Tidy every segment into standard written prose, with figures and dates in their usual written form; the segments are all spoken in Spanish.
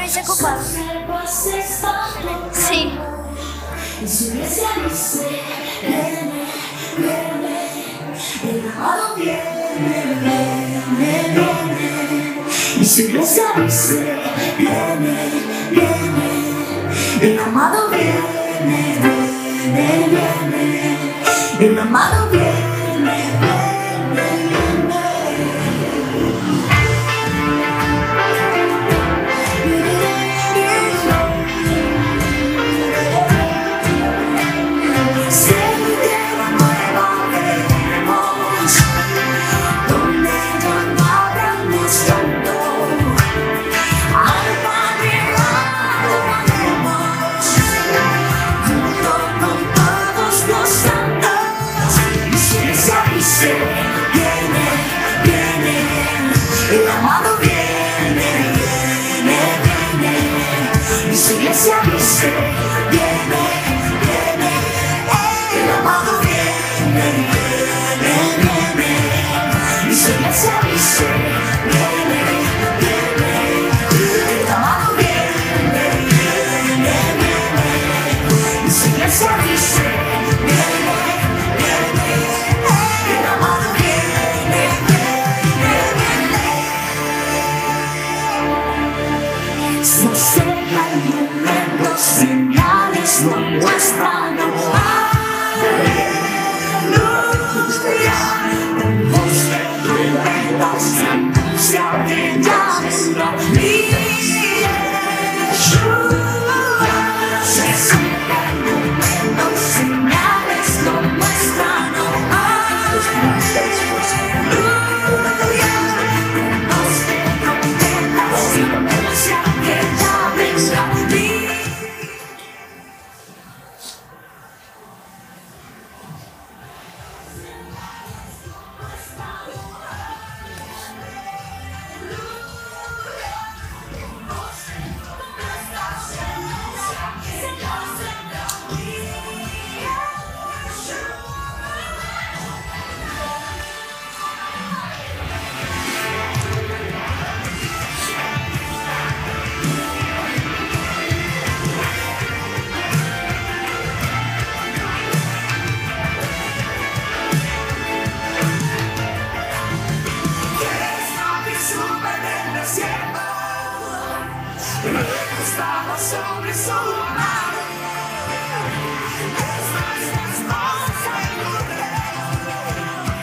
dice ocupado. Sí. En su iglesia dice, viene, viene, el amado viene, viene, viene. En su iglesia dice, viene, viene, el amado viene, viene, viene, el amado viene, viene. Viene, viene, el amado viene, viene, viene. Mi iglesia dice, viene, viene, el amado viene, viene, viene. Mi iglesia dice, viene, viene, el amado viene, viene, viene. Mi iglesia dice, viene. Se acerca el momento, señales lo muestran. Aleluya, en voz de trompetas se anuncia que ya vendrá mi Yeshua. Se acerca el momento, señales lo muestran. Aleluya, en voz de trompetas se anuncia que ya vendrá mi estaba sobre su mano. Es nuestra esposa y mujer.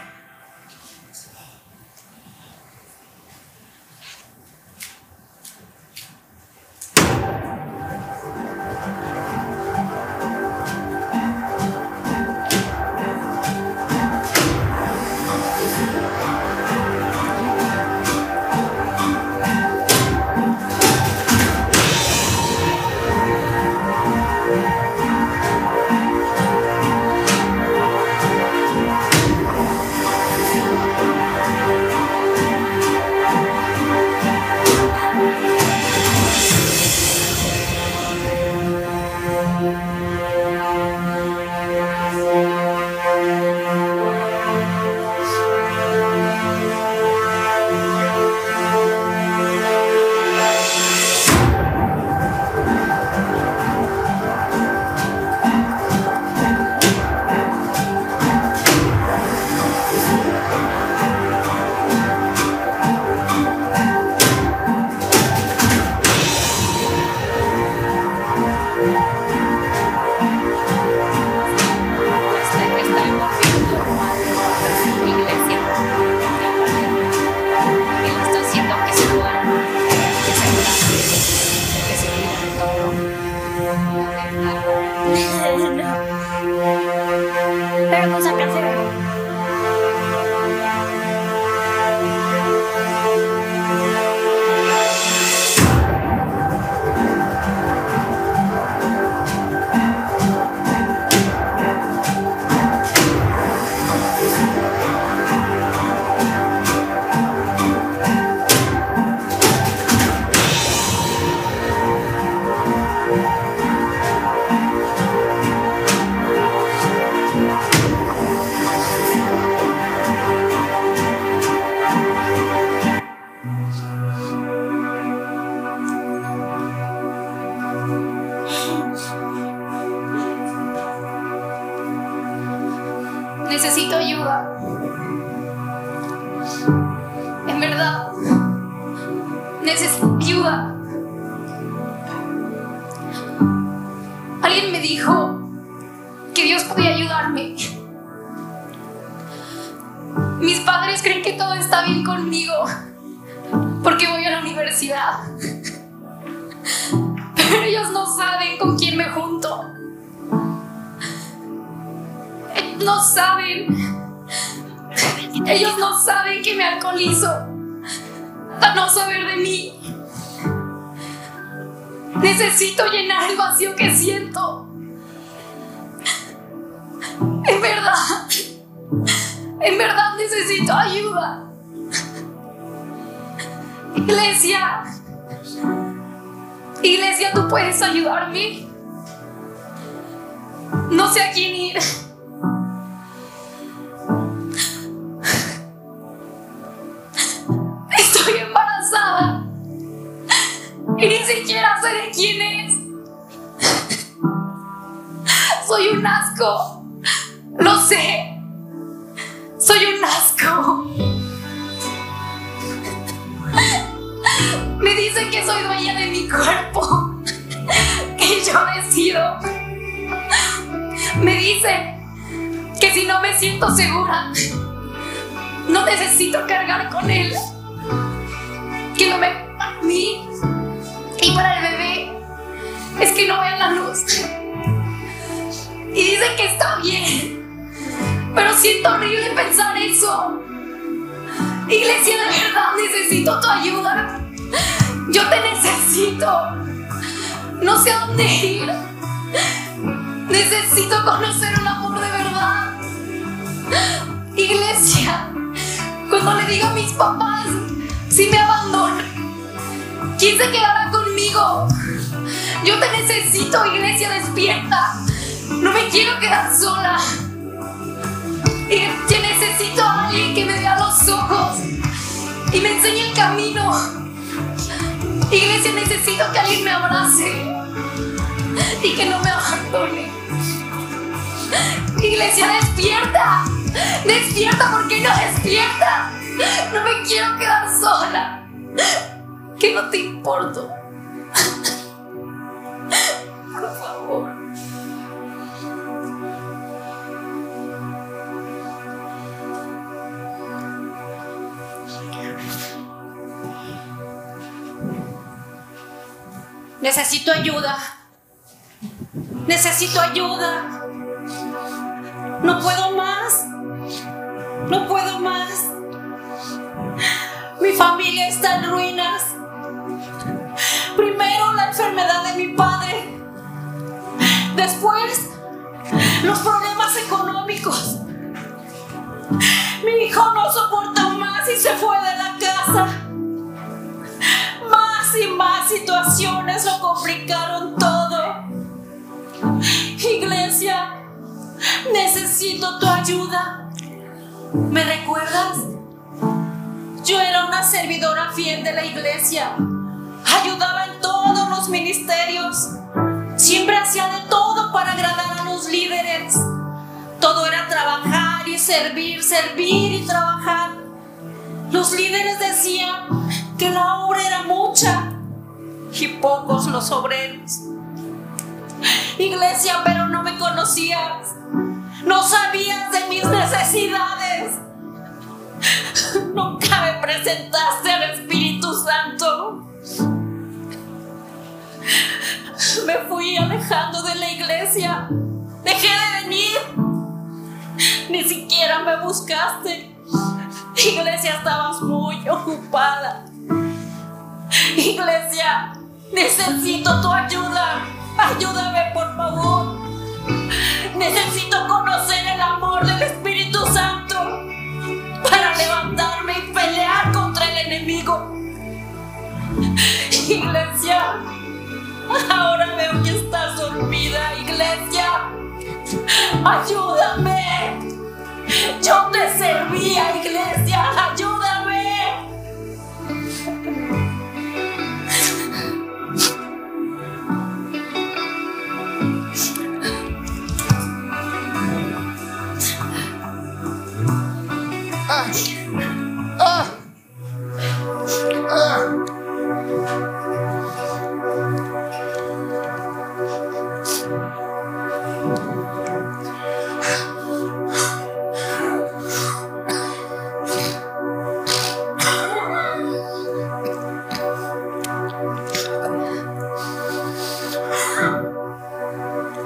Pero con San Cancelo. necesito ayuda. En verdad, necesito ayuda. Alguien me dijo que Dios podía ayudarme. Mis padres creen que todo está bien conmigo porque voy a la universidad. Pero ellos no saben con quién me junto. No saben. Ellos no saben que me alcoholizo a no saber de mí. Necesito llenar el vacío que siento. En verdad necesito ayuda. Iglesia, ¿tú puedes ayudarme? No sé a quién ir. Estoy embarazada y ni siquiera sé de quién es. Soy un asco. Lo sé. Soy un asco. Me dicen que soy dueña de mi cuerpo, que yo decido. Me dicen que si no me siento segura, no necesito cargar con él. Que no me para mí y para el bebé es que no vean la luz. Y dicen que está bien, pero siento horrible pensar eso. Iglesia, de verdad necesito tu ayuda. Yo te necesito. No sé a dónde ir. Necesito conocer un amor de verdad. Iglesia, cuando le diga a mis papás si me abandonan, ¿quién se quedará conmigo? Yo te necesito, iglesia, despierta. No me quiero quedar sola. Iglesia, necesito a alguien que me vea los ojos y me enseñe el camino. Iglesia, necesito que alguien me abrace y que no me abandone. Iglesia, despierta. Despierta, ¿por qué no despierta? No me quiero quedar sola. Que no te importo. Por favor. Necesito ayuda. Necesito ayuda. No puedo más. No puedo más. Mi familia está en ruinas. Primero la enfermedad de mi padre. Después los problemas económicos. Mi hijo no soportó más y se fue de la casa. Más y más situaciones lo complicaron todo. Iglesia, necesito tu ayuda. ¿Me recuerdas? Yo era una servidora fiel de la iglesia. Ayudaba en todos los ministerios. Siempre hacía de todo para agradar a los líderes. Todo era trabajar y servir, servir y trabajar. Los líderes decían que la obra era mucha y pocos los obreros. Iglesia, pero no me conocías. No sabías de mis necesidades. Nunca me presentaste al Espíritu Santo. Me fui alejando de la iglesia. Dejé de venir. Ni siquiera me buscaste. Iglesia, estabas muy ocupada. Iglesia, necesito tu ayuda. Ayúdame, por favor. Necesito conocer el amor del Espíritu Santo para levantarme y pelear contra el enemigo. Iglesia, ahora veo que estás dormida. Iglesia, ayúdame. Yo te servía, iglesia. Ayúdame.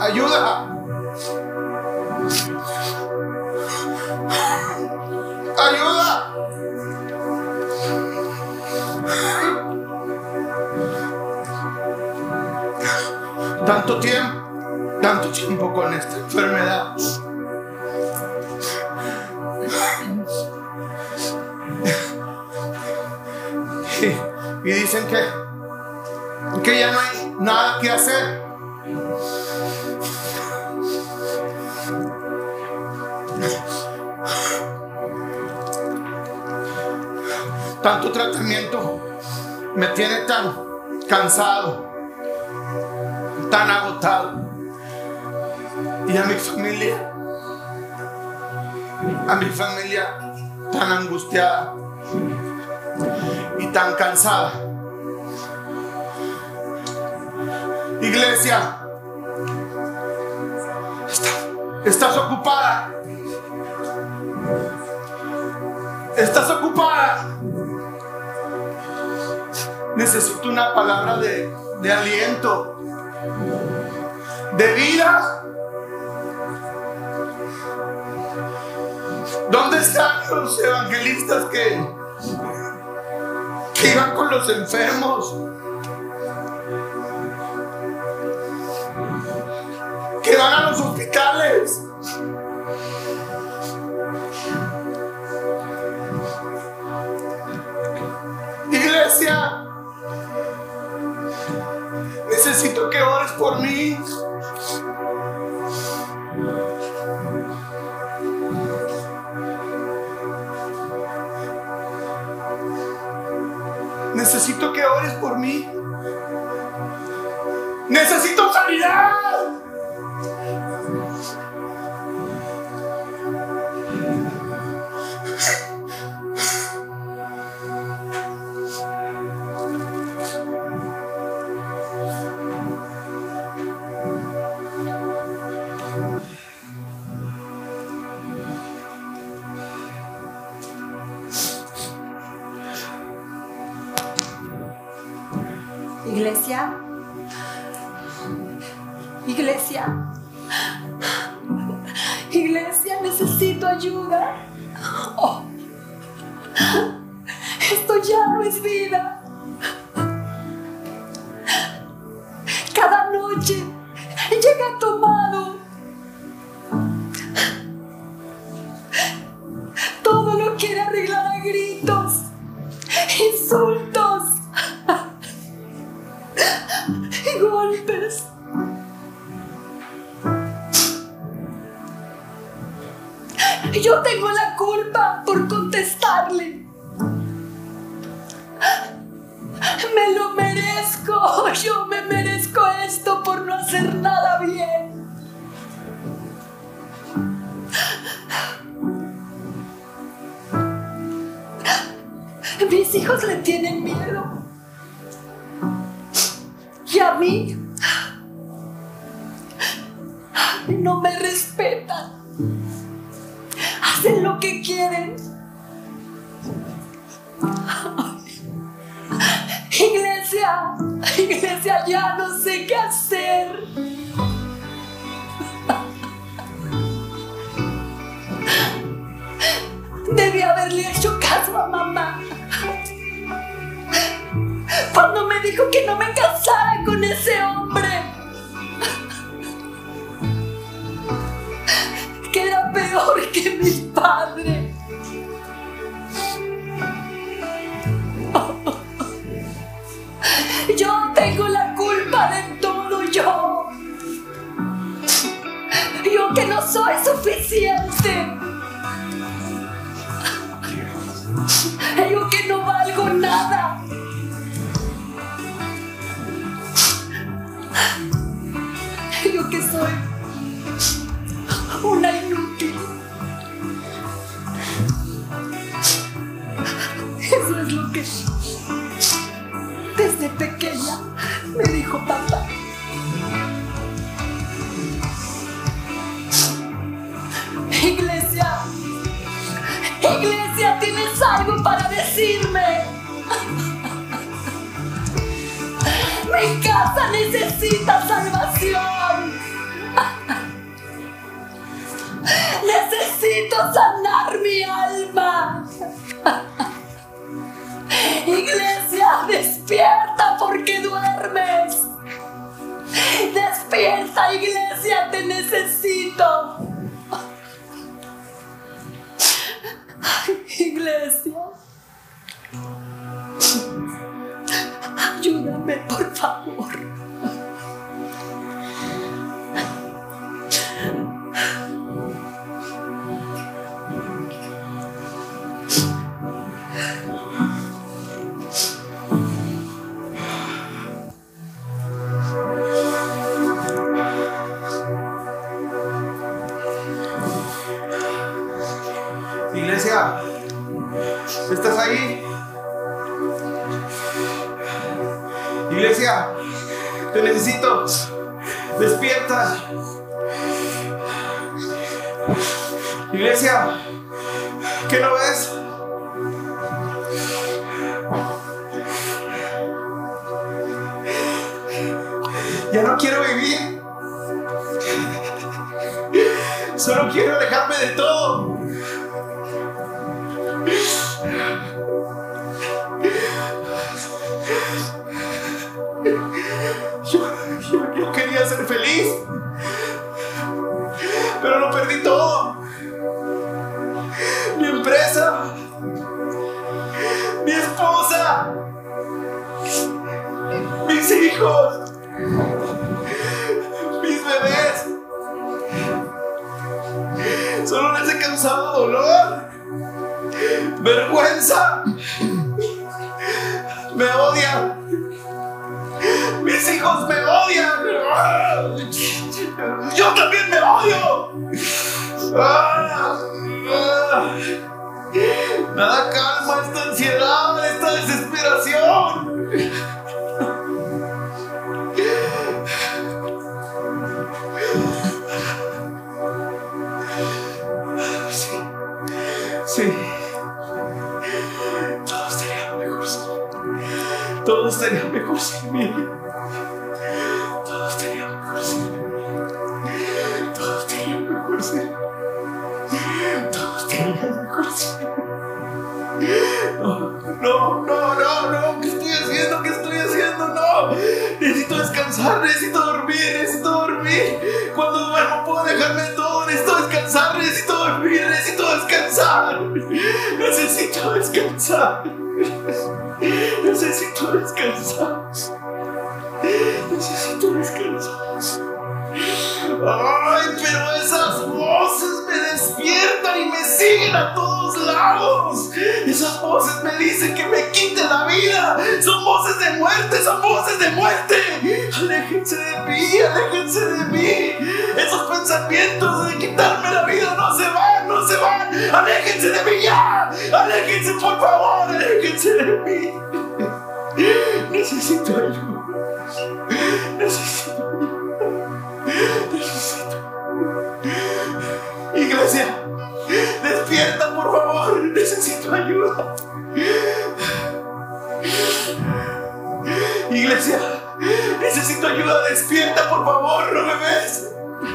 Ayuda. Ayuda. Tanto tiempo con esta enfermedad. Y dicen que ya no hay nada que hacer. Tanto tratamiento me tiene tan cansado, tan agotado. Y a mi familia tan angustiada y tan cansada. Iglesia, ¿estás ocupada? ¿Estás ocupada? Necesito una palabra de aliento, de vida. ¿Dónde están los evangelistas que iban con los enfermos? Que van a los hospitales. Iglesia, necesito que ores por mí. Necesito que ores por mí. Necesito sanidad. Iglesia, necesito ayuda. Oh, esto ya no es vida. Cada noche llega tomado. Todo lo quiere arreglar a gritos, insultos y golpes. Yo tengo la culpa por contestarle. Me lo merezco. Yo me merezco esto por no hacer nada bien. Mis hijos le tienen miedo. Y a mí no me respetan. Hacen lo que quieren. Iglesia, ya no sé qué hacer. Debí haberle hecho caso a mamá cuando me dijo que no me casara con ese hombre, que era peor que mi padre. Yo tengo la culpa de todo, yo que no soy suficiente, yo que no valgo nada, yo que soy una inútil. Eso es lo que desde pequeña me dijo papá. Iglesia, ¿tienes algo para decirme? Mi casa necesita salvación. sanar mi alma. Iglesia, despierta porque duermes. Despierta, iglesia, te necesito. Ay, iglesia, ayúdame, por favor. Iglesia, ¿estás ahí? Iglesia, te necesito. Despierta. Iglesia, ¿qué no ves? Ya no quiero vivir. Solo quiero alejarme de todo. Yo quería ser feliz, pero lo perdí todo. Mi empresa, mi esposa, mis hijos, mis bebés. Solo les he causado dolor, vergüenza. Me odian. Mis hijos me odian. Yo también me odio. Nada calma esta ansiedad, esta desesperación. Sí. Todo estaría mejor sin mí. Todo estaría mejor sin mí. Todo estaría mejor sin mí. Todo estaría mejor sin mí. No. ¿Qué estoy haciendo? ¿Qué estoy haciendo? No. Necesito descansar, necesito dormir. Cuando duermo puedo dejarme de todo. Necesito descansar, necesito dormir, necesito descansar. Necesito descansar. Necesito descansar. Ay, pero esas voces me despiertan y me siguen a todos lados. Esas voces me dicen que me quite la vida. Son voces de muerte, Aléjense de mí. Esos pensamientos de quitarme la vida no se van. Aléjense de mí ya. Aléjense, por favor, aléjense de mí. Necesito ayuda. Iglesia, despierta, por favor. Necesito ayuda. Iglesia, necesito ayuda. Despierta, por favor. ¿No me ves?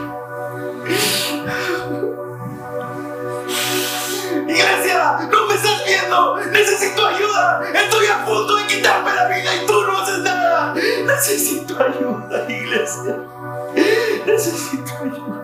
Iglesia, no me estás viendo. Necesito ayuda. Estoy a punto de quitarme la vida y tú no haces nada. Necesito ayuda, iglesia. Necesito ayuda.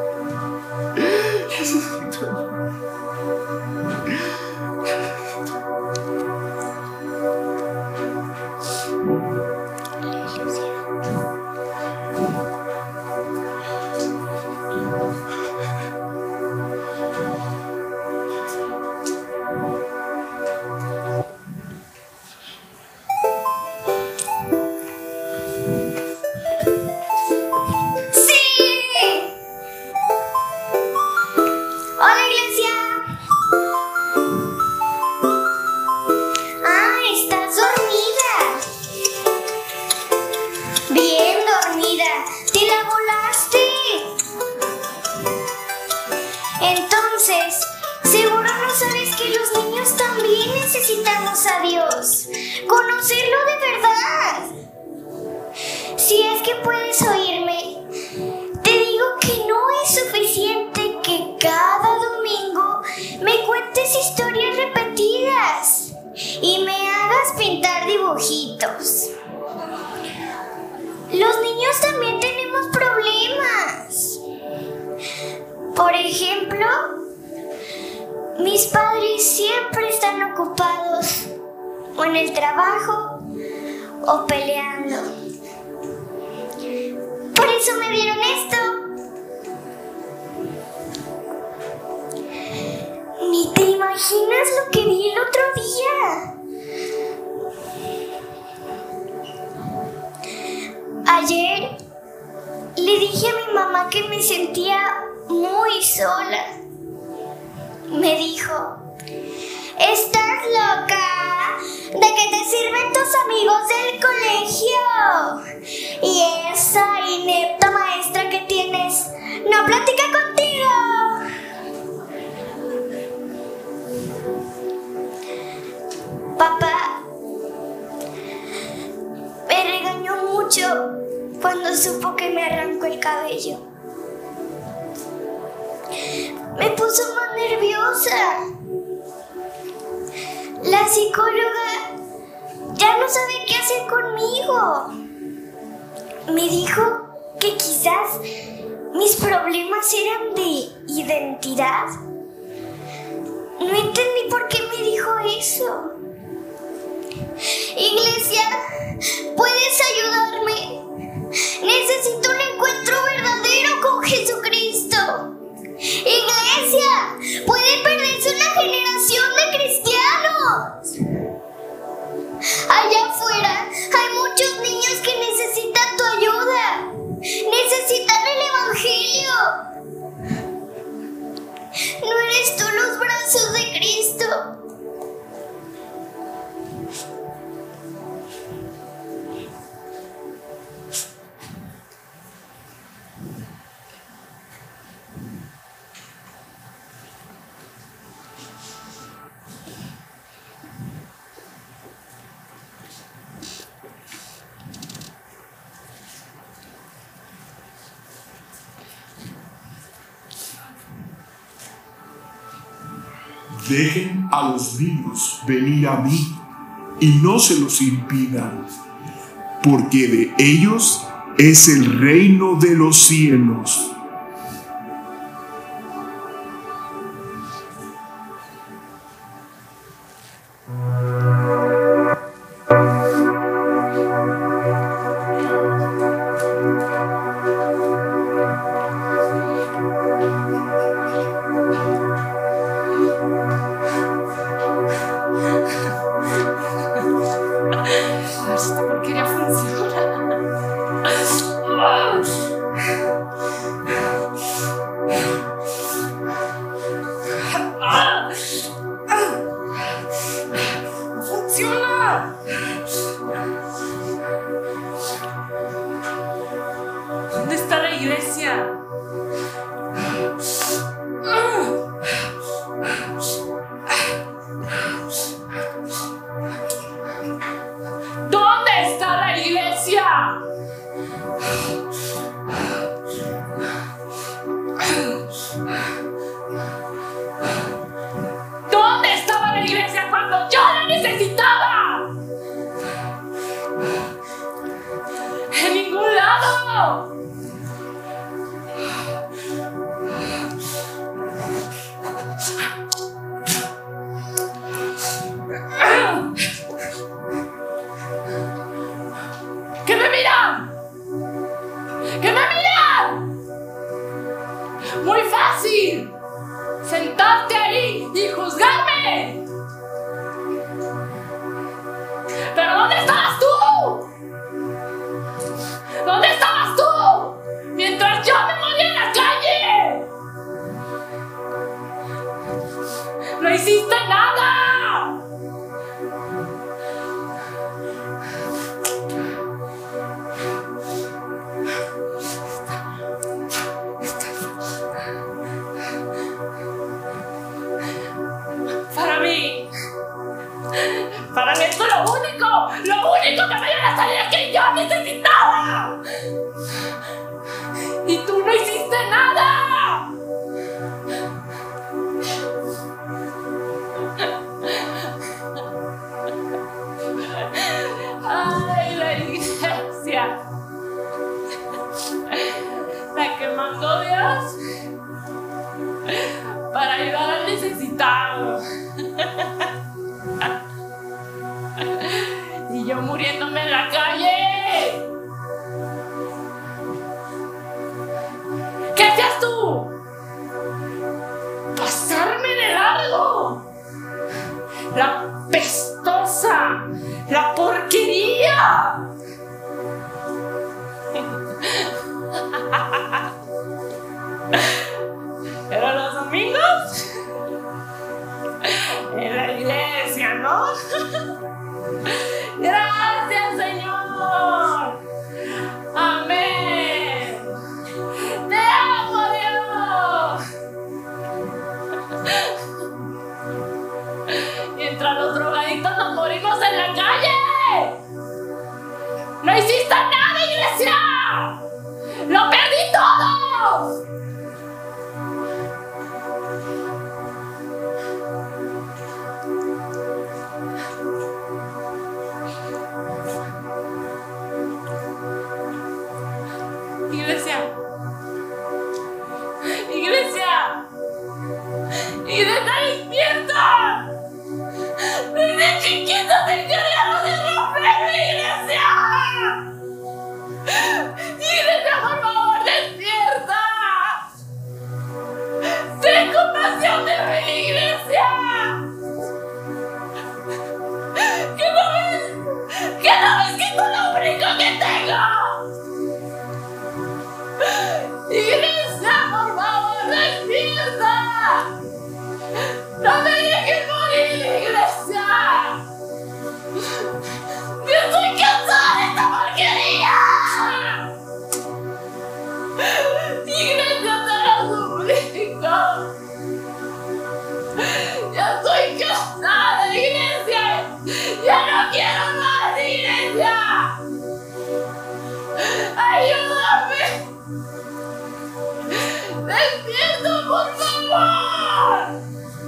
a Dios, conocerlo de verdad. Si es que puedes oírme, te digo que no es suficiente que cada domingo dibujitos. Los niños también tenemos problemas. Por ejemplo, mis padres siempre están ocupados o en el trabajo o peleando. Por eso me dieron esto. Ni te imaginas lo que vi el otro día. Ayer le dije a mi mamá que me sentía muy sola. Me dijo: ¿estás loca? ¿De qué te sirven tus amigos del colegio? Y esa inepta maestra que tienes no platica contigo. Papá me regañó mucho cuando supo que me arrancó el cabello. Me puso más nerviosa. La psicóloga ya no sabe qué hacer conmigo. Me dijo que quizás mis problemas eran de identidad. No entendí por qué me dijo eso. Iglesia, ¿puedes ayudarme? Necesito un encuentro verdadero con Jesucristo. Iglesia, puede perderse una generación de cristianos. Allá afuera hay muchos niños que necesitan tu ayuda. Necesitan el Evangelio. ¿No eres tú los brazos de Cristo? Dejen a los niños venir a mí y no se los impidan, porque de ellos es el reino de los cielos. Esta porquería funciona. No funciona. ¿Dónde está la iglesia? ¿Dónde está la iglesia? ¿Dónde estaba la iglesia cuando yo la necesitaba? En ningún lado. ¡Que me miran! ¡Que me miran! ¡Muy fácil! ¡Sentarte ahí y juzgarme! ¿Pero dónde estabas tú? ¿Dónde estabas tú? Mientras yo me moría en la calle. ¡No hiciste nada! mandó Dios para ayudar al necesitado. Y yo muriéndome en la calle. ¿Qué hacías tú? Pasarme de largo. La pestosa, la porquería. Pero los domingos en la iglesia, ¿no? Gracias, Señor. Amén. Te amo, Dios. Mientras los drogaditos nos morimos en la calle. ¡No hiciste nada, iglesia! ¡Lo perdí todo! Iglesia, está despierta. Desde chiquita te encargaron de romperme, iglesia. Iglesia, por favor, despierta. Ten compasión de mí, iglesia. ¿Qué no ves que esto es lo único que tengo? Iglesia, por favor, despierta. No me dejes morir, iglesia. Yo estoy cansada de esta porquería. Iglesia, te lo suplico. Ya estoy cansada, iglesia. Ya no quiero más, iglesia. Ayúdame. ¡Despierta, por favor!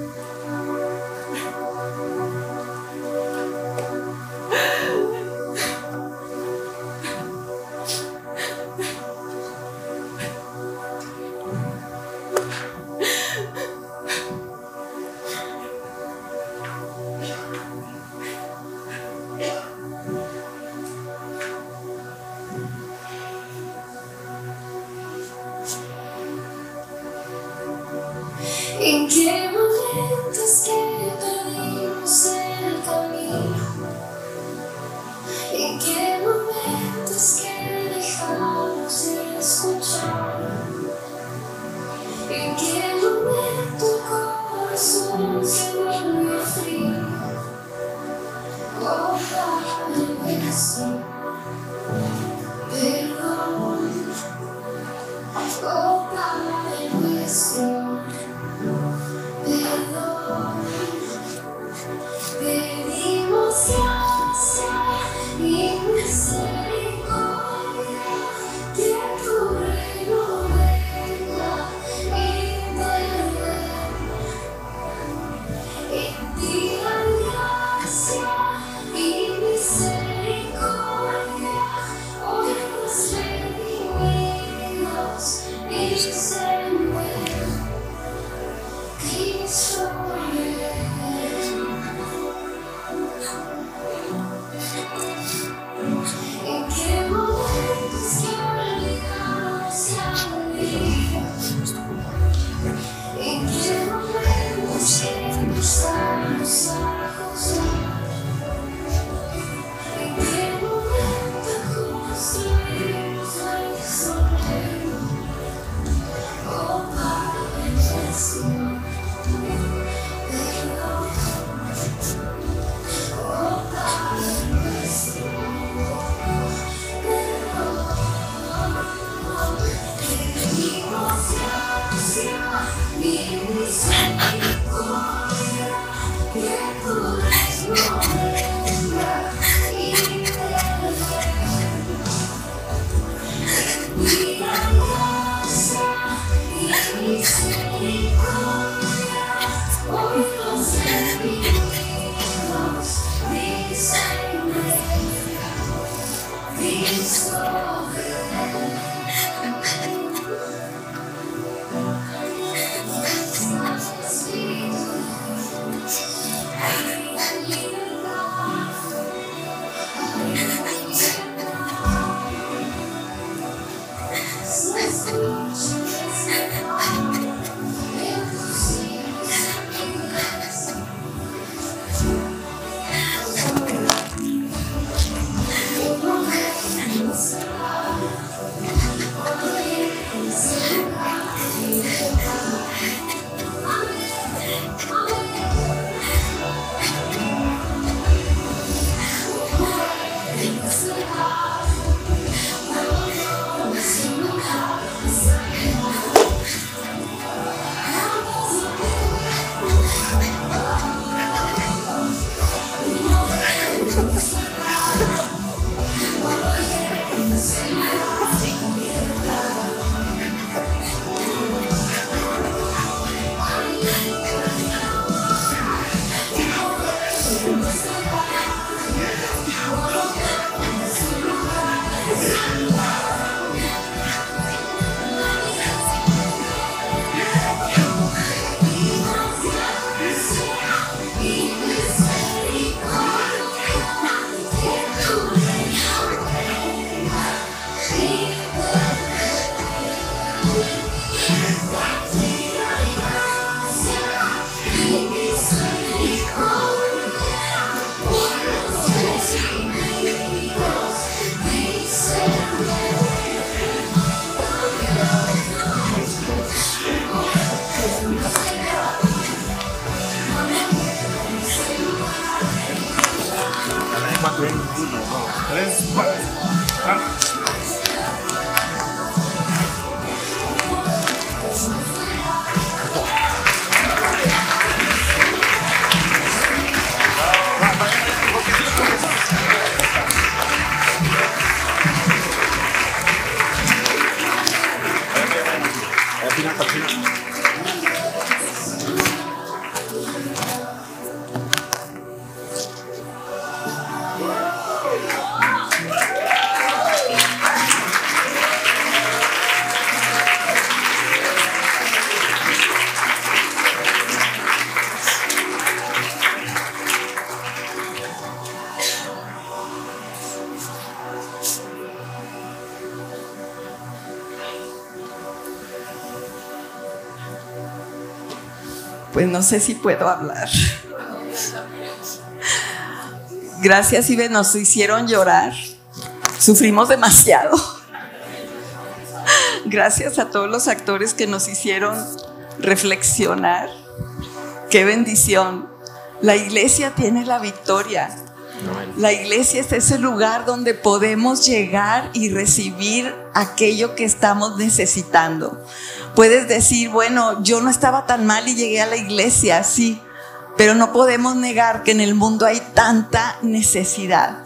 ¿En qué momentos que perdimos el camino? ¿En qué momentos que dejamos de escuchar? ¿En qué momento el corazón se volvió frío? Oh, Padre nuestro, perdón. Oh, Padre nuestro, perdón, pedimos gracia y misericordia, que tu reino venga y en ti hay gracia y misericordia, hoy nos redimimos y siempre. ¿En qué momentos que olvidamos la vida? ¿En qué momentos que empezamos a juzgar? ¿En qué momento construimos nuestro reino? Oh, Padre nuestro, Pues no sé si puedo hablar. Gracias, Ibe, nos hicieron llorar. Sufrimos demasiado. Gracias a todos los actores que nos hicieron reflexionar. Qué bendición. La iglesia tiene la victoria. La iglesia es ese lugar donde podemos llegar y recibir aquello que estamos necesitando. Puedes decir, bueno, yo no estaba tan mal y llegué a la iglesia, sí, pero no podemos negar que en el mundo hay tanta necesidad.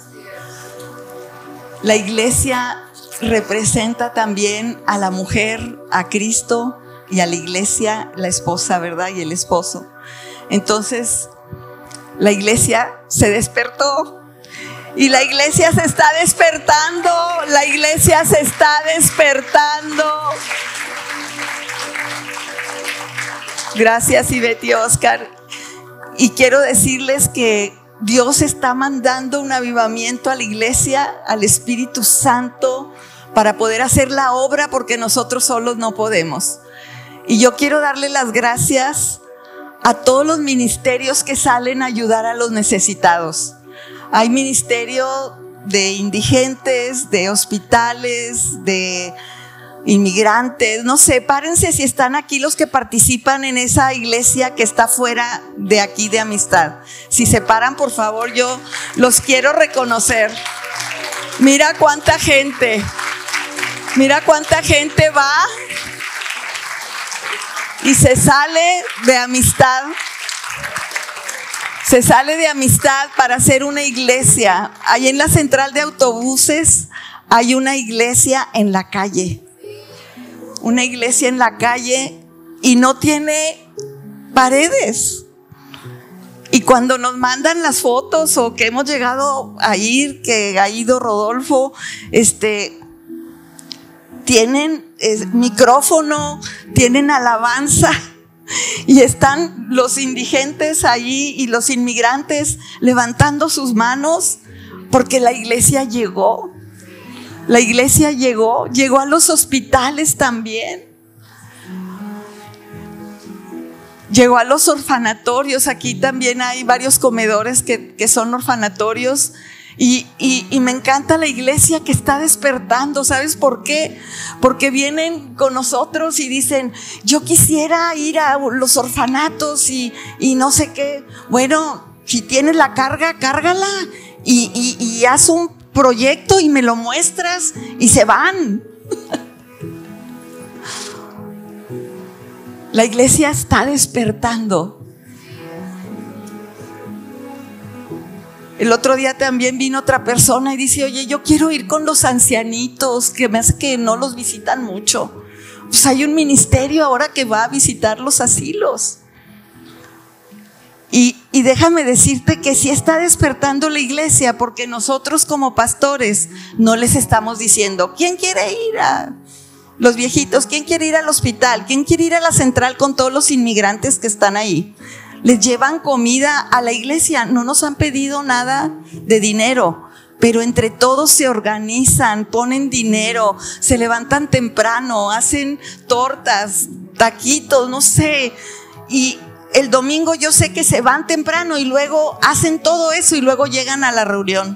La iglesia representa también a la mujer, a Cristo, y a la iglesia, la esposa, ¿verdad? Y el esposo. Entonces, la iglesia se despertó. Y la iglesia se está despertando. La iglesia se está despertando. Gracias, Ivette y Oscar. Y quiero decirles que Dios está mandando un avivamiento a la iglesia, al Espíritu Santo, para poder hacer la obra, porque nosotros solos no podemos. Y yo quiero darle las gracias a todos los ministerios que salen a ayudar a los necesitados. Hay ministerio de indigentes, de hospitales, de inmigrantes, no sé, párense si están aquí los que participan en esa iglesia que está fuera de aquí de Amistad. Si se paran, por favor, yo los quiero reconocer. Mira cuánta gente va y se sale de Amistad. Se sale de Amistad para hacer una iglesia. Ahí en la central de autobuses hay una iglesia en la calle. Una iglesia en la calle y no tiene paredes. Y cuando nos mandan las fotos o que hemos llegado a ir, que ha ido Rodolfo, tienen micrófono, tienen alabanza. Y están los indigentes ahí y los inmigrantes levantando sus manos porque la iglesia llegó. La iglesia llegó a los hospitales también. Llegó a los orfanatorios. Aquí también hay varios comedores que son orfanatorios. Y me encanta la iglesia que está despertando. ¿Sabes por qué? Porque vienen con nosotros y dicen, yo quisiera ir a los orfanatos y no sé qué. Bueno, si tienes la carga, cárgala y haz un proyecto y me lo muestras y se van. La iglesia está despertando. El otro día también vino otra persona y dice, oye, yo quiero ir con los ancianitos, que me hace que no los visitan mucho. Pues hay un ministerio ahora que va a visitar los asilos. Y déjame decirte que sí está despertando la iglesia, porque nosotros como pastores no les estamos diciendo, ¿quién quiere ir a los viejitos? ¿Quién quiere ir al hospital? ¿Quién quiere ir a la central con todos los inmigrantes que están ahí? Les llevan comida a la iglesia, no nos han pedido nada de dinero, pero entre todos se organizan, ponen dinero, se levantan temprano, hacen tortas, taquitos, no sé, y el domingo yo sé que se van temprano y luego hacen todo eso y luego llegan a la reunión.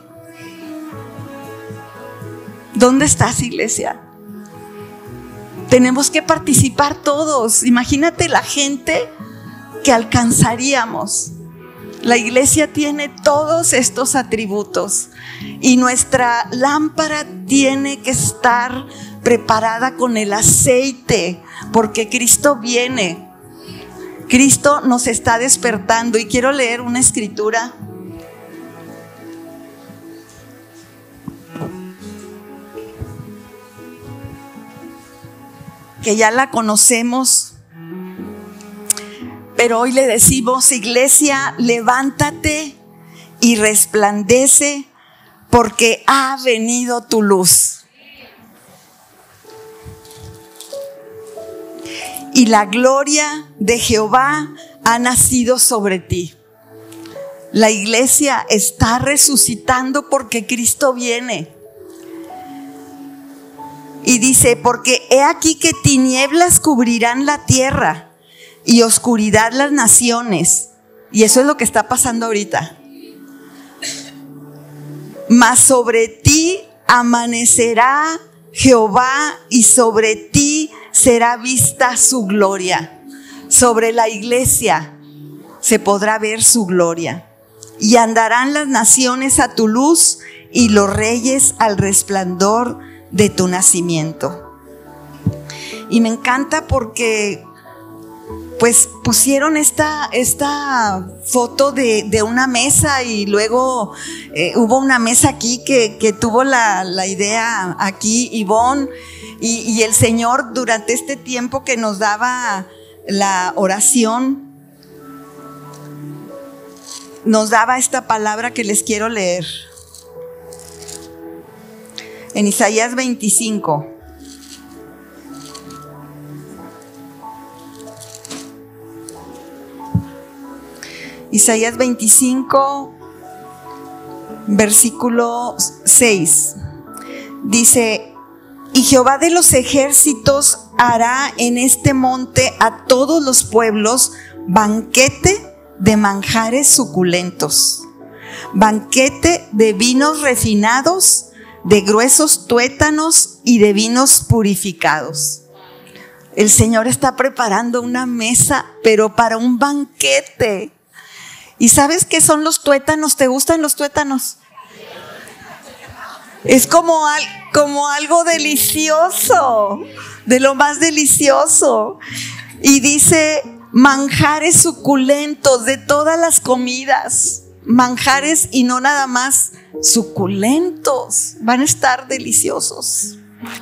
¿Dónde estás, iglesia? Tenemos que participar todos. Imagínate la gente que alcanzaríamos. La iglesia tiene todos estos atributos y nuestra lámpara tiene que estar preparada con el aceite, porque Cristo viene. Cristo nos está despertando, y quiero leer una escritura que ya la conocemos, pero hoy le decimos: iglesia, levántate y resplandece, porque ha venido tu luz. Y la gloria de Jehová ha nacido sobre ti. La iglesia está resucitando porque Cristo viene. Y dice: porque he aquí que tinieblas cubrirán la tierra y oscuridad las naciones. Y eso es lo que está pasando ahorita. Mas sobre ti amanecerá Jehová, y sobre ti será vista su gloria. Sobre la iglesia se podrá ver su gloria. Y andarán las naciones a tu luz, y los reyes al resplandor de tu nacimiento. Y me encanta porque pues pusieron esta foto de una mesa, y luego hubo una mesa aquí que tuvo la idea aquí Ivonne, y el Señor durante este tiempo que nos daba la oración nos daba esta palabra que les quiero leer en Isaías 25. Isaías 25, versículo 6, dice: y Jehová de los ejércitos hará en este monte a todos los pueblos banquete de manjares suculentos, banquete de vinos refinados, de gruesos tuétanos y de vinos purificados. El Señor está preparando una mesa, pero para un banquete. ¿Y sabes qué son los tuétanos? ¿Te gustan los tuétanos? Es como algo delicioso, de lo más delicioso. Y dice: manjares suculentos de todas las comidas. Manjares, y no nada más suculentos, van a estar deliciosos.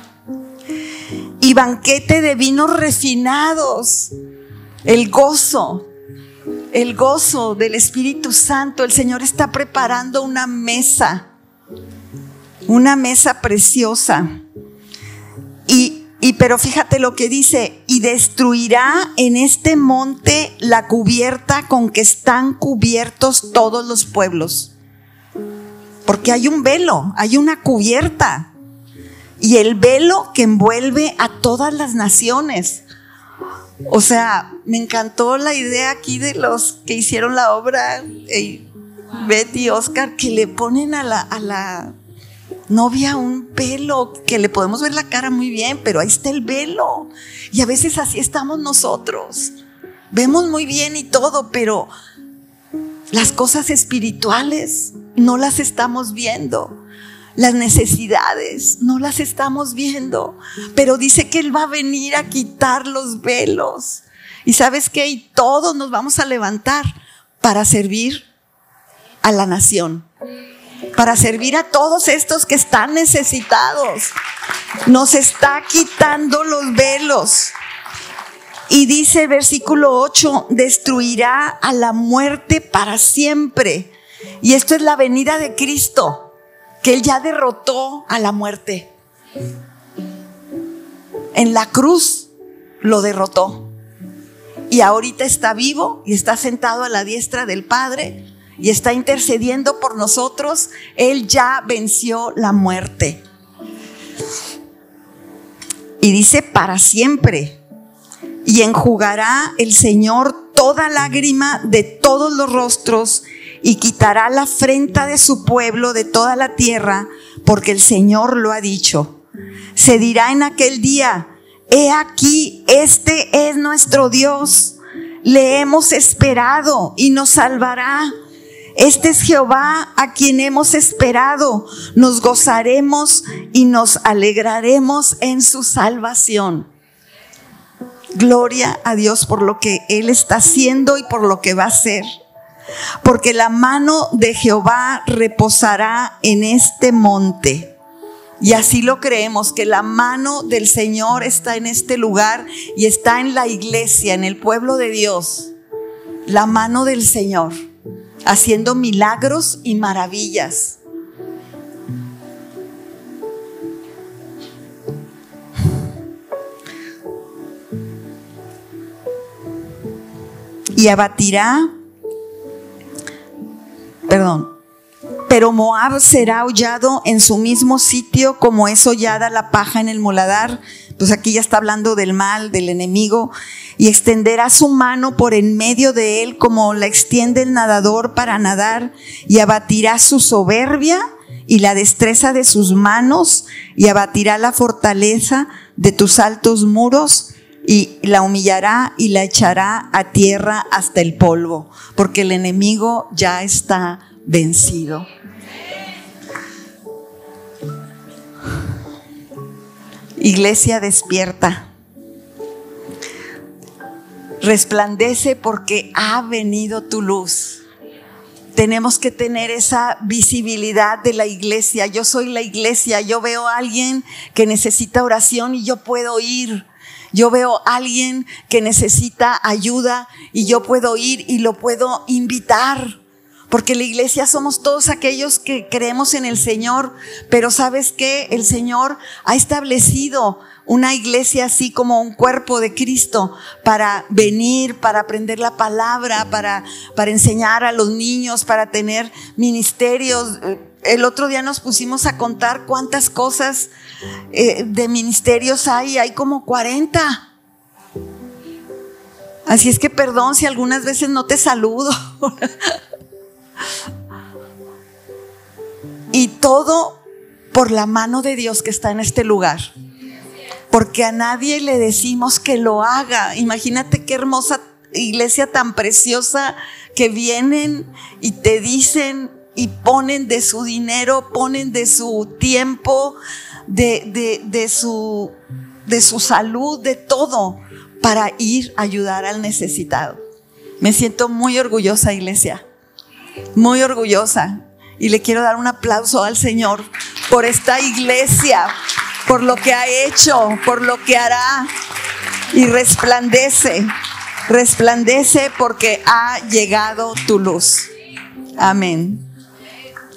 Y banquete de vinos refinados. El gozo del Espíritu Santo. El Señor está preparando una mesa preciosa. Pero fíjate lo que dice: y destruirá en este monte la cubierta con que están cubiertos todos los pueblos. Porque hay un velo, hay una cubierta, y el velo que envuelve a todas las naciones. O sea, me encantó la idea aquí de los que hicieron la obra, Betty y Oscar, que le ponen a la novia un velo, que le podemos ver la cara muy bien, pero ahí está el velo. Y a veces así estamos nosotros. Vemos muy bien y todo, pero las cosas espirituales no las estamos viendo. Las necesidades no las estamos viendo, pero dice que Él va a venir a quitar los velos. ¿Y sabes qué? Y todos nos vamos a levantar para servir a la nación. para servir a todos estos que están necesitados. Nos está quitando los velos. Y dice el versículo 8, destruirá a la muerte para siempre. Y esto es la venida de Cristo, que Él ya derrotó a la muerte. En la cruz lo derrotó. Y ahorita está vivo y está sentado a la diestra del Padre y está intercediendo por nosotros. Él ya venció la muerte. Y dice para siempre. Y enjugará el Señor toda lágrima de todos los rostros y quitará la afrenta de su pueblo de toda la tierra, porque el Señor lo ha dicho. Se dirá en aquel día: he aquí, este es nuestro Dios, le hemos esperado y nos salvará. Este es Jehová a quien hemos esperado, nos gozaremos y nos alegraremos en su salvación. Gloria a Dios por lo que Él está haciendo y por lo que va a hacer. Porque la mano de Jehová reposará en este monte. Y así lo creemos, que la mano del Señor está en este lugar y está en la iglesia, en el pueblo de Dios. La mano del Señor, haciendo milagros y maravillas. Y abatirá, pero Moab será hollado en su mismo sitio como es hollada la paja en el muladar. Pues aquí ya está hablando del mal, del enemigo. Y extenderá su mano por en medio de él como la extiende el nadador para nadar. Y abatirá su soberbia y la destreza de sus manos. Y abatirá la fortaleza de tus altos muros. Y la humillará y la echará a tierra hasta el polvo, porque el enemigo ya está vencido. Iglesia, despierta. Resplandece porque ha venido tu luz. Tenemos que tener esa visibilidad de la iglesia. Yo soy la iglesia. Yo veo a alguien que necesita oración y yo puedo ir. Yo veo a alguien que necesita ayuda y yo puedo ir y lo puedo invitar. Porque la iglesia somos todos aquellos que creemos en el Señor. Pero ¿sabes qué? El Señor ha establecido una iglesia así como un cuerpo de Cristo para venir, para aprender la palabra, para enseñar a los niños, para tener ministerios. El otro día nos pusimos a contar cuántas cosas de ministerios hay como 40. Así es que perdón si algunas veces no te saludo. Y todo por la mano de Dios que está en este lugar. Porque a nadie le decimos que lo haga. Imagínate qué hermosa iglesia tan preciosa que vienen y te dicen y ponen de su dinero, ponen de su tiempo, de su salud, de todo, para ir a ayudar al necesitado. Me siento muy orgullosa, iglesia, muy orgullosa. Y le quiero dar un aplauso al Señor por esta iglesia, por lo que ha hecho, por lo que hará. Y resplandece porque ha llegado tu luz. Amén.